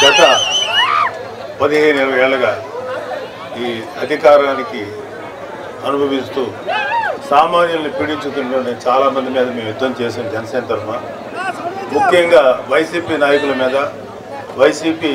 గత 15-20 ఏళ్ళుగా ఈ అధికారానికి అనుభవిస్తూ సామాన్యుల్ని పీడించుతున్న చాలామంది మీద మేము యుద్ధం చేసాం జనసేన తరఫున. ముఖ్యంగా వైసీపీ నాయకుల మీద, వైసీపీ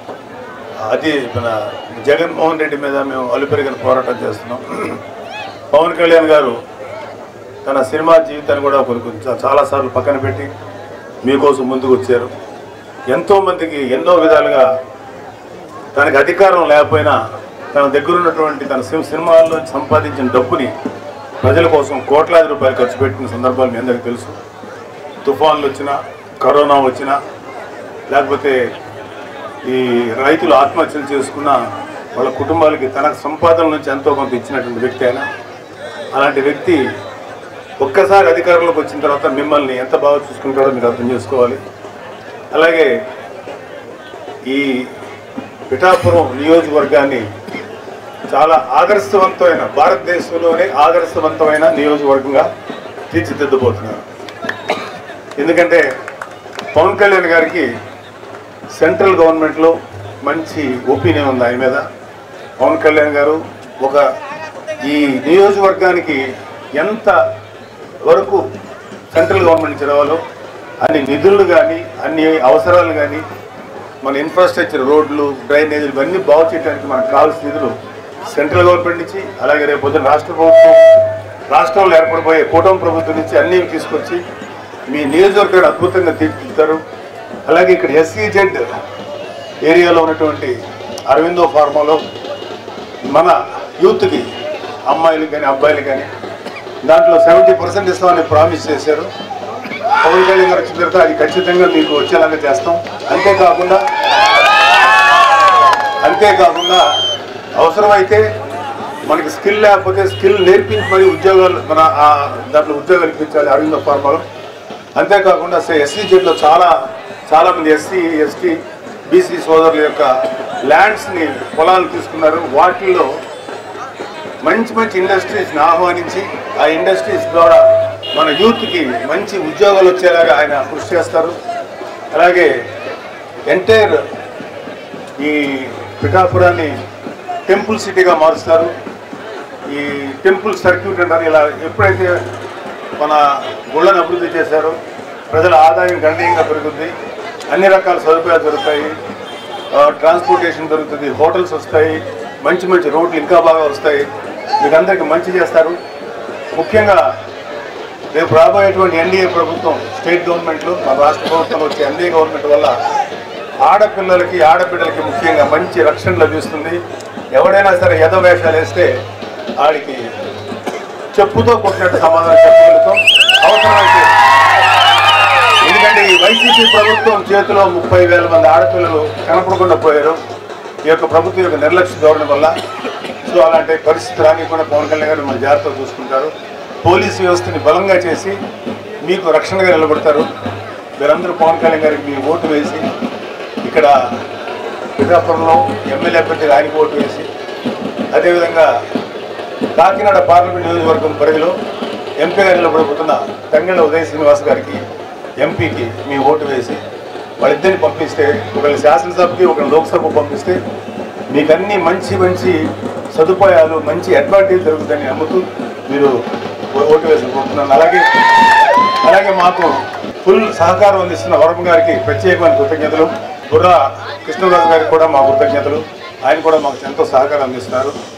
మన జగన్మోహన్ రెడ్డి మీద మేము అలుపెరిగిన పోరాటం చేస్తున్నాం. పవన్ కళ్యాణ్ గారు తన సినిమా జీవితాన్ని కూడా చాలాసార్లు పక్కన పెట్టి మీకోసం ముందుకు వచ్చారు. ఎంతోమందికి ఎన్నో విధాలుగా తనకి అధికారం లేకపోయినా తన దగ్గర ఉన్నటువంటి తన సినిమాల్లో సంపాదించిన డబ్బుని ప్రజల కోసం కోట్లాది రూపాయలు ఖర్చు పెట్టిన సందర్భాలు మీ అందరికీ తెలుసు. తుఫాన్లు వచ్చినా, కరోనా వచ్చినా, లేకపోతే ఈ రైతులు ఆత్మహత్యలు చేసుకున్న వాళ్ళ కుటుంబాలకి తన సంపాదన నుంచి ఎంతో కొంత ఇచ్చినటువంటి వ్యక్తి అయినా, అలాంటి వ్యక్తి ఒక్కసారి అధికారంలోకి వచ్చిన తర్వాత మిమ్మల్ని ఎంత బాగా చూసుకుంటారో మీరు అర్థం చేసుకోవాలి. అలాగే ఈ పిఠాపురం నియోజకవర్గాన్ని చాలా ఆదర్శవంతమైన, భారతదేశంలోనే ఆదర్శవంతమైన నియోజకవర్గంగా తీర్చిదిద్దబోతున్నారు. ఎందుకంటే పవన్ కళ్యాణ్ గారికి సెంట్రల్ గవర్నమెంట్లో మంచి ఒపీనియన్ ఉంది ఆయన మీద. పవన్ కళ్యాణ్ గారు ఈ నియోజకవర్గానికి ఎంత వరకు సెంట్రల్ గవర్నమెంట్ నుంచి రావాలో అన్ని నిధులు కానీ, అన్ని అవసరాలు కానీ, మన ఇన్ఫ్రాస్ట్రక్చర్, రోడ్లు, డ్రైనేజీలు ఇవన్నీ బాగు చేయడానికి మనకు కావాల్సిన నిధులు సెంట్రల్ గవర్నమెంట్ నుంచి, అలాగే రేపు పొద్దున రాష్ట్ర ప్రభుత్వం, రాష్ట్రంలో ఏర్పడిపోయే కూటమి ప్రభుత్వం నుంచి అన్నీ తీసుకొచ్చి మీ నియోజకవర్గాన్ని అద్భుతంగా తీర్చిదిద్దారు. అలాగే ఇక్కడ SEZ ఏరియాలో ఉన్నటువంటి అరవిందో ఫార్మాలో మన యూత్కి, అమ్మాయిలకు కానీ అబ్బాయిలకు కానీ దాంట్లో 70% ఇస్తామని ప్రామిస్ చేశారు. పవన్ కళ్యాణ్ గారు వచ్చిన తర్వాత అది ఖచ్చితంగా మీకు వచ్చేలాగా చేస్తాం. అంతేకాకుండా అవసరమైతే మనకి స్కిల్ లేకపోతే స్కిల్ నేర్పించి మరి ఉద్యోగాలు దాంట్లో ఉద్యోగాలు ఇప్పించాలి అరవిందో ఫార్మాలో. అంతేకాకుండా SEZలో చాలామంది SC, ST, BC సోదరుల యొక్క ల్యాండ్స్ని, పొలాలు తీసుకున్నారు. వాటిల్లో మంచి ఇండస్ట్రీస్ని ఆహ్వానించి ఆ ఇండస్ట్రీస్ ద్వారా మన యూత్కి మంచి ఉద్యోగాలు వచ్చేలాగా ఆయన కృషి చేస్తారు. అలాగే ఎంటైర్ ఈ పిఠాపురాన్ని టెంపుల్ సిటీగా మారుస్తారు. ఈ టెంపుల్ సర్క్యూట్ అంటారు. ఇలా ఎప్పుడైతే మన గుళ్ళను అభివృద్ధి చేశారో ప్రజల ఆదాయం గణనీయంగా పెరుగుతుంది, అన్ని రకాల సదుపాయాలు దొరుకుతాయి, ట్రాన్స్పోర్టేషన్ దొరుకుతుంది, హోటల్స్ వస్తాయి, మంచి రోడ్లు ఇంకా బాగా వస్తాయి, మీకు అందరికీ మంచి చేస్తారు. ముఖ్యంగా రేపు రాబోయేటువంటి NDA ప్రభుత్వం, స్టేట్ గవర్నమెంట్లో, మన రాష్ట్ర ప్రభుత్వంలో వచ్చే NDA గవర్నమెంట్ వల్ల ఆడపిల్లలకి, ఆడబిడ్డలకి ముఖ్యంగా మంచి రక్షణ లభిస్తుంది. ఎవడైనా సరే యథవేషాలు వేస్తే ఆడికి చెప్పుతో కొట్టినట్టు సమాధానం చెప్పగలుగుతాం అవసరమైతే. ఎందుకంటే ఈ వైసీపీ ప్రభుత్వం చేతిలో 30,000 మంది ఆడపిల్లలు కనపడకుండా పోయారు ఈ యొక్క ప్రభుత్వం యొక్క నిర్లక్ష్య ధోరణి వల్ల. సో అలాంటి పరిస్థితి రానికుండా పవన్ కళ్యాణ్ గారు మన జాగ్రత్తగా చూసుకుంటారు. పోలీసు వ్యవస్థని బలంగా చేసి మీకు రక్షణగా నిలబడతారు. మీరందరూ పవన్ కళ్యాణ్ గారికి మీ ఓటు వేసి, ఇక్కడ పిఠాపురంలో ఎమ్మెల్యే అభ్యర్థిగా ఆయనకు ఓటు వేసి, అదేవిధంగా కాకినాడ పార్లమెంట్ నియోజకవర్గం పరిధిలో ఎంపీగా నిలబడిపోతున్న తంగెళ్ళ ఉదయ శ్రీనివాస్ గారికి, ఎంపీకి మీ ఓటు వేసి వాళ్ళిద్దరిని పంపిస్తే, ఒకళ్ళు శాసనసభకి, ఒకళ్ళు లోక్సభకు పంపిస్తే మీకు అన్ని మంచి సదుపాయాలు, మంచి అడ్వాంటేజ్ జరుగుతుందని నమ్ముతూ మీరు ఓటు వేసుకుంటున్నాను. అలాగే మాకు ఫుల్ సహకారం అందిస్తున్న వరం గారికి ప్రత్యేకమైన కృతజ్ఞతలు. బుర్రా కృష్ణరాజు గారికి కూడా మా కృతజ్ఞతలు. ఆయన కూడా మాకు ఎంతో సహకారం అందిస్తున్నారు.